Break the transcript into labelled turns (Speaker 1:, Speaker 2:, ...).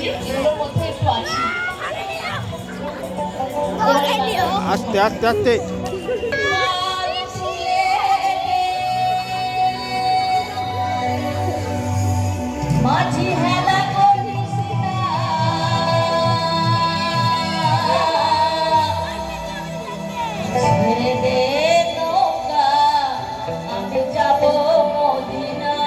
Speaker 1: এগুলোর মধ্যে একটু আছি।
Speaker 2: আস্তে আস্তে আস্তে
Speaker 1: মাঝি হেলা করিস না, ছেড়ে দে নৌকা, আমি যাব মদিনা।